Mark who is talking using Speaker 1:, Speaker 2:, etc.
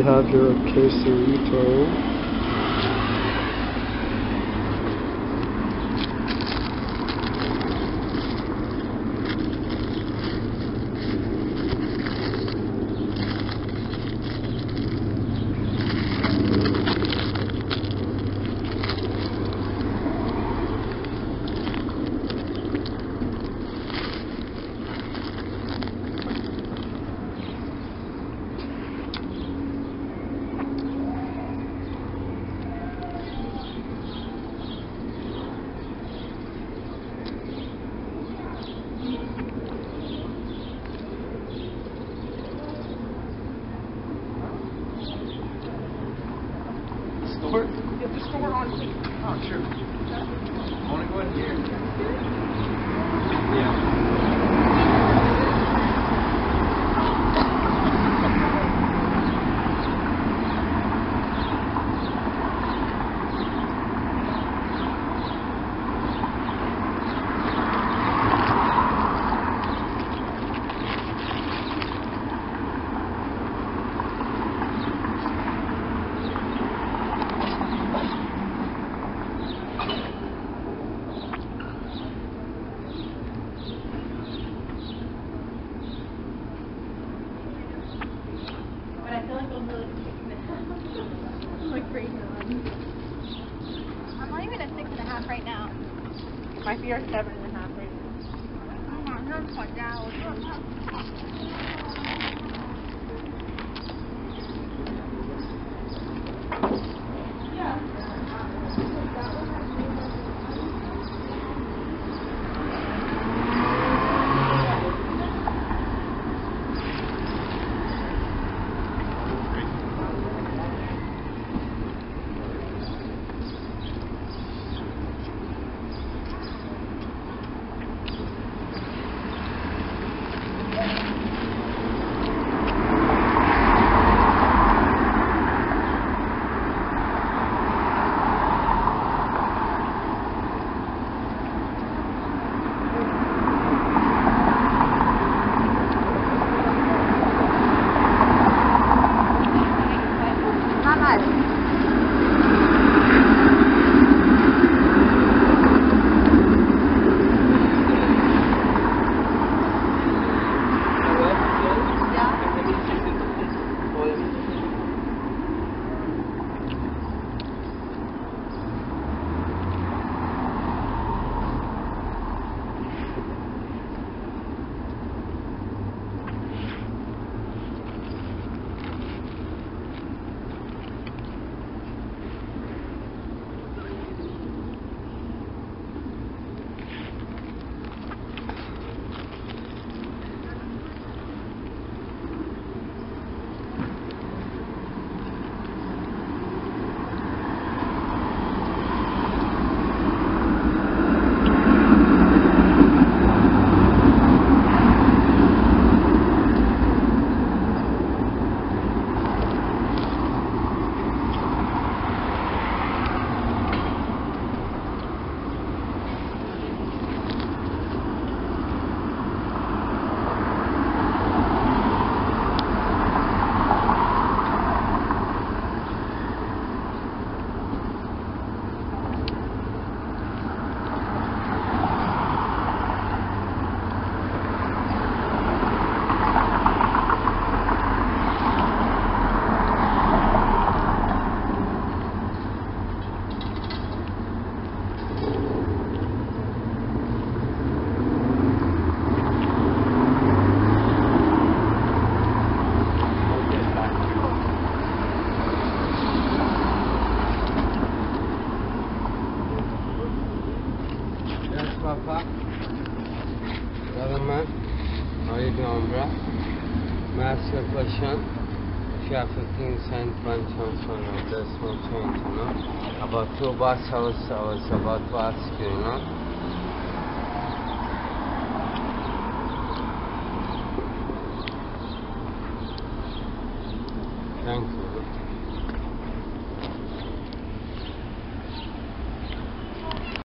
Speaker 1: you have your quesarito.
Speaker 2: Store? Yeah, the store on me. Oh, sure. I want to go in here. Yeah.
Speaker 3: I feel like I'm really taking it out. I'm like right now. I'm not even at 6.5 right now.
Speaker 4: It might be our 7.5 right now.
Speaker 3: Oh my God, I'm quite down.
Speaker 1: Papa. Government. How you doing, bro? Master question. If you have 15 cents, one chance on it, there's no change, you know? About 2 bucks, I was about to ask you, you know?